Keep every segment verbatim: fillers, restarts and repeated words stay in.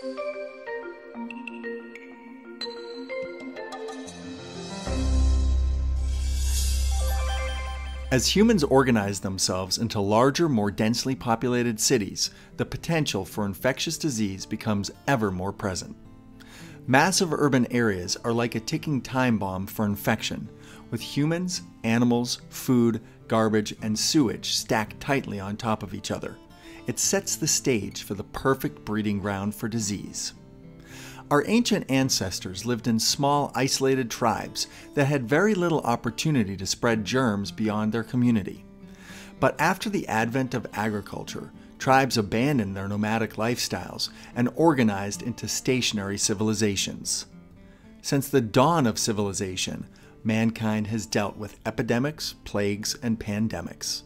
As humans organize themselves into larger, more densely populated cities, the potential for infectious disease becomes ever more present. Massive urban areas are like a ticking time bomb for infection, with humans, animals, food, garbage, and sewage stacked tightly on top of each other. It sets the stage for the perfect breeding ground for disease. Our ancient ancestors lived in small, isolated tribes that had very little opportunity to spread germs beyond their community. But after the advent of agriculture, tribes abandoned their nomadic lifestyles and organized into stationary civilizations. Since the dawn of civilization, mankind has dealt with epidemics, plagues, and pandemics.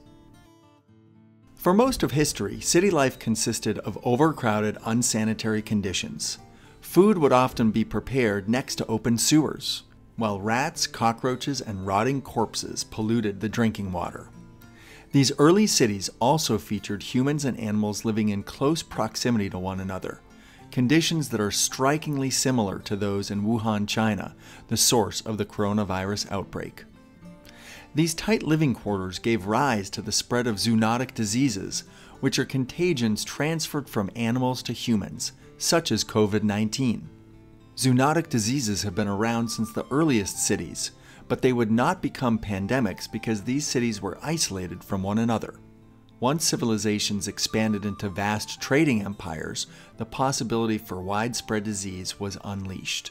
For most of history, city life consisted of overcrowded, unsanitary conditions. Food would often be prepared next to open sewers, while rats, cockroaches, and rotting corpses polluted the drinking water. These early cities also featured humans and animals living in close proximity to one another, conditions that are strikingly similar to those in Wuhan, China, the source of the coronavirus outbreak. These tight living quarters gave rise to the spread of zoonotic diseases, which are contagions transferred from animals to humans, such as COVID nineteen. Zoonotic diseases have been around since the earliest cities, but they would not become pandemics because these cities were isolated from one another. Once civilizations expanded into vast trading empires, the possibility for widespread disease was unleashed.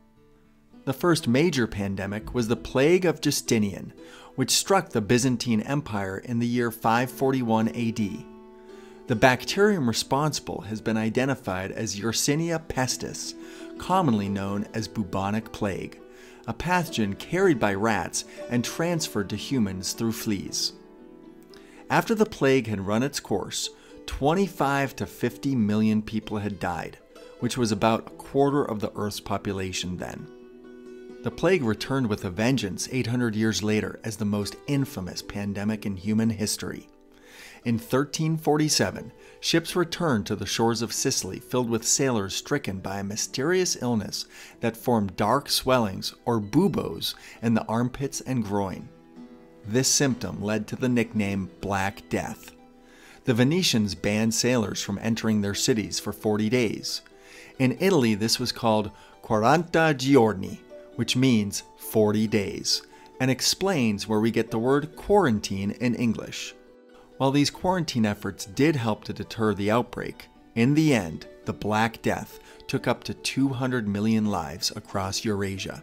The first major pandemic was the Plague of Justinian, which struck the Byzantine Empire in the year five forty-one A D. The bacterium responsible has been identified as Yersinia pestis, commonly known as bubonic plague, a pathogen carried by rats and transferred to humans through fleas. After the plague had run its course, twenty-five to fifty million people had died, which was about a quarter of the Earth's population then. The plague returned with a vengeance eight hundred years later as the most infamous pandemic in human history. In thirteen forty-seven, ships returned to the shores of Sicily filled with sailors stricken by a mysterious illness that formed dark swellings, or buboes, in the armpits and groin. This symptom led to the nickname Black Death. The Venetians banned sailors from entering their cities for forty days. In Italy, this was called quaranta giorni, which means forty days, and explains where we get the word quarantine in English. While these quarantine efforts did help to deter the outbreak, in the end, the Black Death took up to two hundred million lives across Eurasia.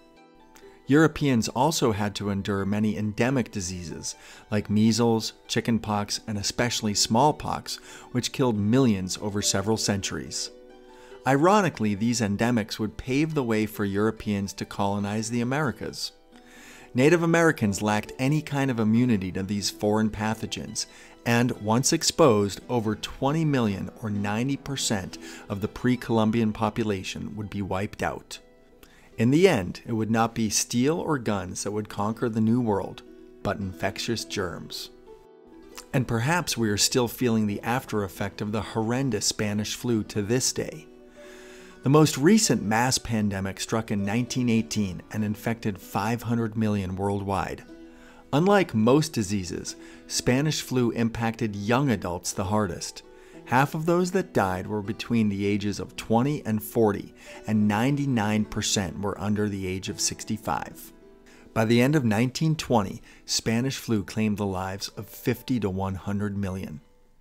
Europeans also had to endure many endemic diseases like measles, chickenpox, and especially smallpox, which killed millions over several centuries. Ironically, these endemics would pave the way for Europeans to colonize the Americas. Native Americans lacked any kind of immunity to these foreign pathogens, and once exposed, over twenty million or ninety percent of the pre-Columbian population would be wiped out. In the end, it would not be steel or guns that would conquer the New World, but infectious germs. And perhaps we are still feeling the after effect of the horrendous Spanish flu to this day. The most recent mass pandemic struck in nineteen eighteen and infected five hundred million worldwide. Unlike most diseases, Spanish flu impacted young adults the hardest. Half of those that died were between the ages of twenty and forty, and ninety-nine percent were under the age of sixty-five. By the end of nineteen twenty, Spanish flu claimed the lives of fifty to one hundred million.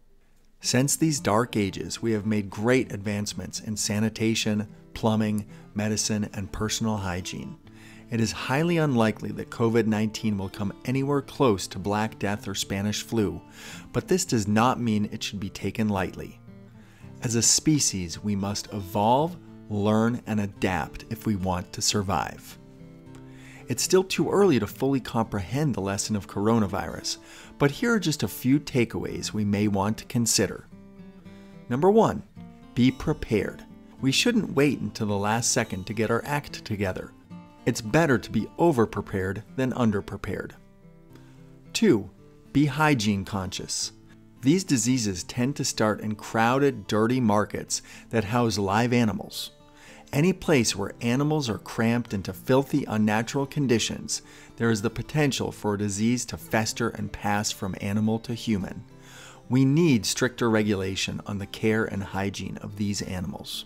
Since these dark ages, we have made great advancements in sanitation, plumbing, medicine, and personal hygiene. It is highly unlikely that COVID nineteen will come anywhere close to Black Death or Spanish flu, but this does not mean it should be taken lightly. As a species, we must evolve, learn, and adapt if we want to survive. It's still too early to fully comprehend the lesson of coronavirus, but here are just a few takeaways we may want to consider. Number one, be prepared. We shouldn't wait until the last second to get our act together. It's better to be over-prepared than under-prepared. Two, be hygiene conscious. These diseases tend to start in crowded, dirty markets that house live animals. Any place where animals are cramped into filthy, unnatural conditions, there is the potential for a disease to fester and pass from animal to human. We need stricter regulation on the care and hygiene of these animals.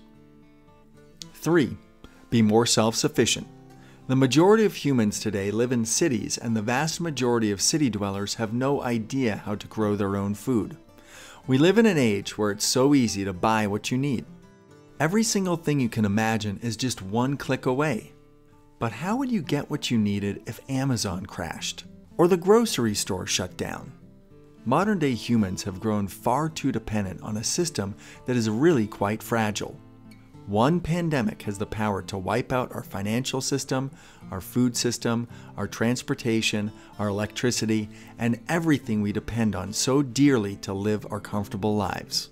three. Be more self-sufficient. The majority of humans today live in cities, and the vast majority of city dwellers have no idea how to grow their own food. We live in an age where it's so easy to buy what you need. Every single thing you can imagine is just one click away. But how would you get what you needed if Amazon crashed or the grocery store shut down? Modern-day humans have grown far too dependent on a system that is really quite fragile. One pandemic has the power to wipe out our financial system, our food system, our transportation, our electricity, and everything we depend on so dearly to live our comfortable lives.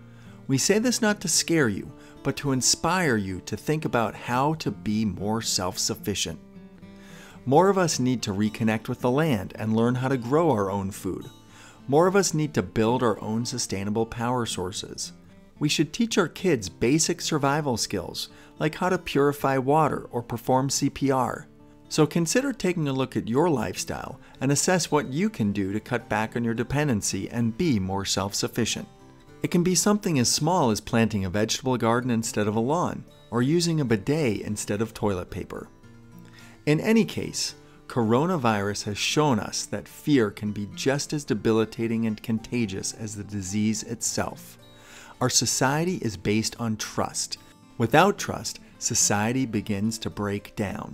We say this not to scare you, but to inspire you to think about how to be more self-sufficient. More of us need to reconnect with the land and learn how to grow our own food. More of us need to build our own sustainable power sources. We should teach our kids basic survival skills, like how to purify water or perform C P R. So consider taking a look at your lifestyle and assess what you can do to cut back on your dependency and be more self-sufficient. It can be something as small as planting a vegetable garden instead of a lawn, or using a bidet instead of toilet paper. In any case, coronavirus has shown us that fear can be just as debilitating and contagious as the disease itself. Our society is based on trust. Without trust, society begins to break down.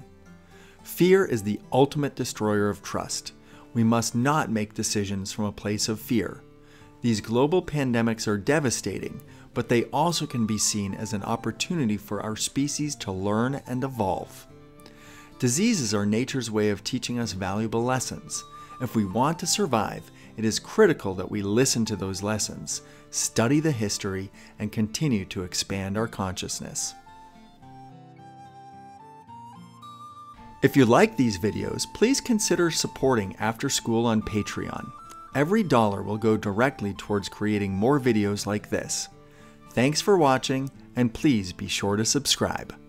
Fear is the ultimate destroyer of trust. We must not make decisions from a place of fear. These global pandemics are devastating, but they also can be seen as an opportunity for our species to learn and evolve. Diseases are nature's way of teaching us valuable lessons. If we want to survive, it is critical that we listen to those lessons, study the history, and continue to expand our consciousness. If you like these videos, please consider supporting After School on Patreon. Every dollar will go directly towards creating more videos like this. Thanks for watching, and please be sure to subscribe.